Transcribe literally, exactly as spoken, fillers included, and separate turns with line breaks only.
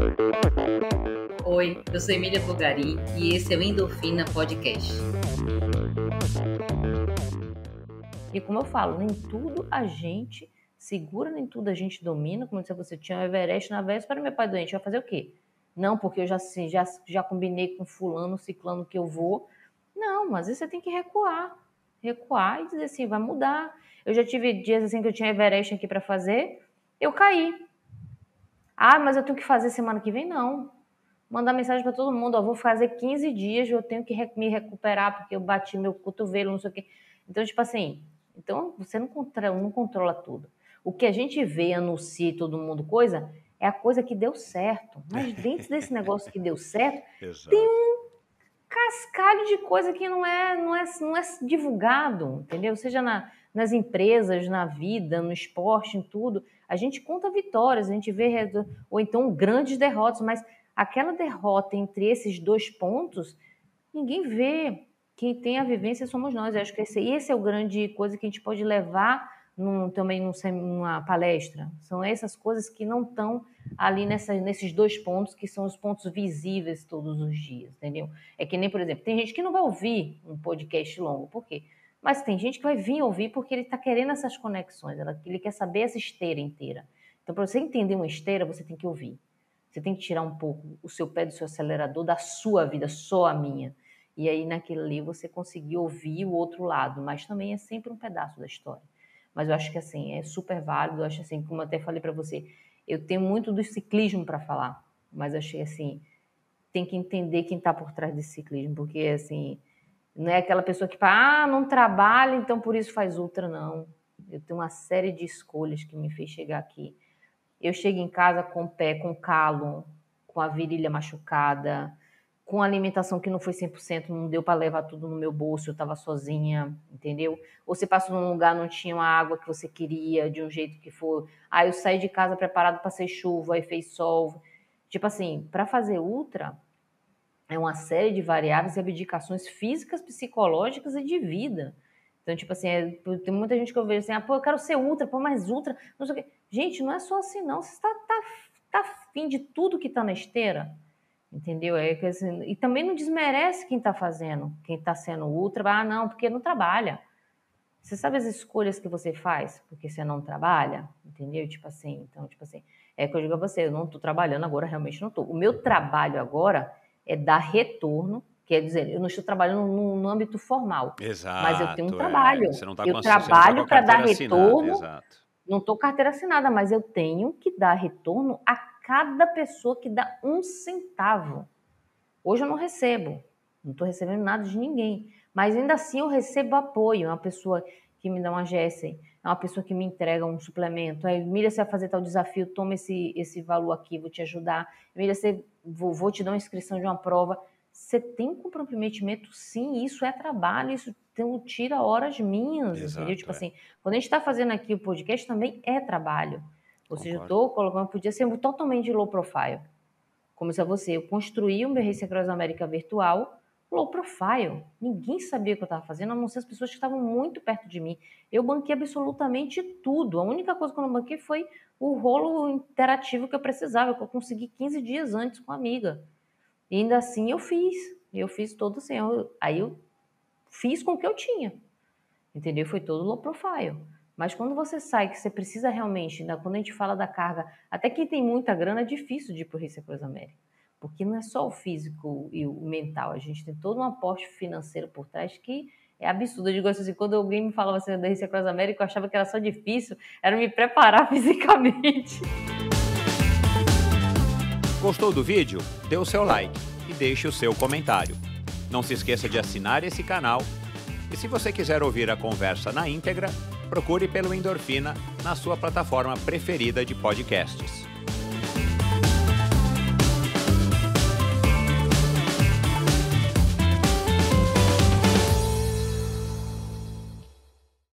Oi, eu sou Emília Bugari e esse é o Endorfina Podcast.
E como eu falo, nem tudo a gente segura, nem tudo a gente domina. Como se você tinha o Everest na véspera, meu pai doente, vai fazer o quê? Não, porque eu já, assim, já, já combinei com fulano, ciclano que eu vou. Não, mas você tem que recuar. Recuar e dizer assim, vai mudar. Eu já tive dias assim que eu tinha Everest aqui para fazer, eu caí. Ah, mas eu tenho que fazer semana que vem? Não. Mandar mensagem para todo mundo, ó, vou fazer quinze dias, eu tenho que me recuperar porque eu bati meu cotovelo, não sei o quê. Então, tipo assim, então você não controla, não controla tudo. O que a gente vê, anuncia todo mundo coisa, é a coisa que deu certo. Mas dentro desse negócio que deu certo, tem um cascalho de coisa que não é, não é, não é divulgado, entendeu? Seja na, nas empresas, na vida, no esporte, em tudo. A gente conta vitórias, a gente vê, ou então grandes derrotas, mas aquela derrota entre esses dois pontos, ninguém vê. Quem tem a vivência somos nós. Eu acho que esse, esse é o grande coisa que a gente pode levar num, também num, numa palestra. São essas coisas que não estão ali nessa, nesses dois pontos, que são os pontos visíveis todos os dias, entendeu? É que nem, por exemplo, tem gente que não vai ouvir um podcast longo. Por quê? Mas tem gente que vai vir ouvir porque ele está querendo essas conexões, ele quer saber essa esteira inteira. Então, para você entender uma esteira, você tem que ouvir. Você tem que tirar um pouco o seu pé do seu acelerador da sua vida, só a minha. E aí, naquilo ali, você conseguir ouvir o outro lado, mas também é sempre um pedaço da história. Mas eu acho que, assim, é super válido. Eu acho, assim, como eu até falei para você, eu tenho muito do ciclismo para falar, mas eu achei, assim, tem que entender quem está por trás desse ciclismo, porque, assim, não é aquela pessoa que fala, ah, não trabalha, então por isso faz ultra, não. Eu tenho uma série de escolhas que me fez chegar aqui. Eu chego em casa com o pé, com calo, com a virilha machucada, com alimentação que não foi cem por cento, não deu para levar tudo no meu bolso, eu estava sozinha, entendeu? Ou você passa num lugar, não tinha uma água que você queria, de um jeito que for. Aí eu saí de casa preparado para ser chuva, aí fez sol. Tipo assim, para fazer ultra, é uma série de variáveis e abdicações físicas, psicológicas e de vida. Então, tipo assim, é, tem muita gente que eu vejo assim, ah, pô, eu quero ser ultra, pô, mais ultra, não sei o quê. Gente, não é só assim, não. Você tá, tá, tá afim de tudo que tá na esteira, entendeu? É, assim, e também não desmerece quem tá fazendo, quem tá sendo ultra, ah, não, porque não trabalha. Você sabe as escolhas que você faz porque você não trabalha, entendeu? Tipo assim, então, tipo assim, é que eu digo a você, eu não tô trabalhando agora, realmente não tô. O meu trabalho agora é dar retorno. Quer dizer, eu não estou trabalhando no, no âmbito formal,
Exato,
mas eu tenho um trabalho.
É. Você não tá
eu
com,
trabalho
tá
para dar retorno.
Exato.
Não estou carteira assinada, mas eu tenho que dar retorno a cada pessoa que dá um centavo. Hoje eu não recebo, não estou recebendo nada de ninguém, mas ainda assim eu recebo apoio. É uma pessoa que me dá uma Gessen, é uma pessoa que me entrega um suplemento. Aí, Emília, você vai fazer tal desafio, toma esse, esse valor aqui, vou te ajudar. Emília, você, vou, vou te dar uma inscrição de uma prova. Você tem um comprometimento, sim, isso é trabalho, isso tem, tira horas minhas,
Exato,
entendeu? Tipo
é.
assim, quando a gente está fazendo aqui o podcast, também é trabalho. Ou seja, eu estou colocando, podia ser totalmente low profile. Como se a você, eu construí o meu Race Across America virtual, low profile. Ninguém sabia o que eu estava fazendo, a não ser as pessoas que estavam muito perto de mim. Eu banquei absolutamente tudo. A única coisa que eu não banquei foi o rolo interativo que eu precisava, que eu consegui quinze dias antes com a amiga. E ainda assim eu fiz. Eu fiz todo assim. Eu, aí eu fiz com o que eu tinha. Entendeu? Foi todo low profile. Mas quando você sai, que você precisa realmente, né, quando a gente fala da carga, até quem tem muita grana é difícil de ir para o Race Across America. Porque não é só o físico e o mental. A gente tem todo um aporte financeiro por trás que é absurdo. Eu digo assim, quando alguém me falava assim da Race Across America, eu achava que era só difícil, era me preparar fisicamente.
Gostou do vídeo? Dê o seu like e deixe o seu comentário. Não se esqueça de assinar esse canal. E se você quiser ouvir a conversa na íntegra, procure pelo Endorfina na sua plataforma preferida de podcasts.